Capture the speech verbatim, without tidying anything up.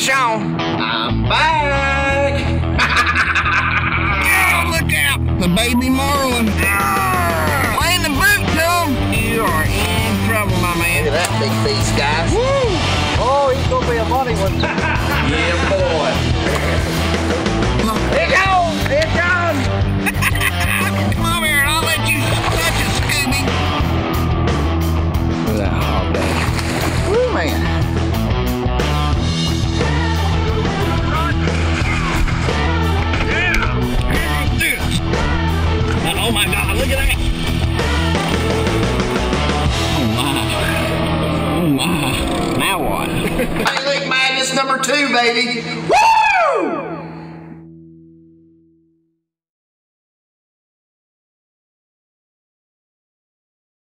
Sean. I'm back. Oh, look out. The baby marlin. Play in the boot, Tom. You are in trouble, my man. Look at that big piece, guys. Woo! Oh, he's gonna be a money one. Yeah, boy. Here it goes. Here it goes. Come over here and I'll let you touch it, Scooby. Look at that hog day. Woo, man. Oh my God, look at that! Oh my. Oh my. Now what? Hey, look, Madness number two, baby. Woo!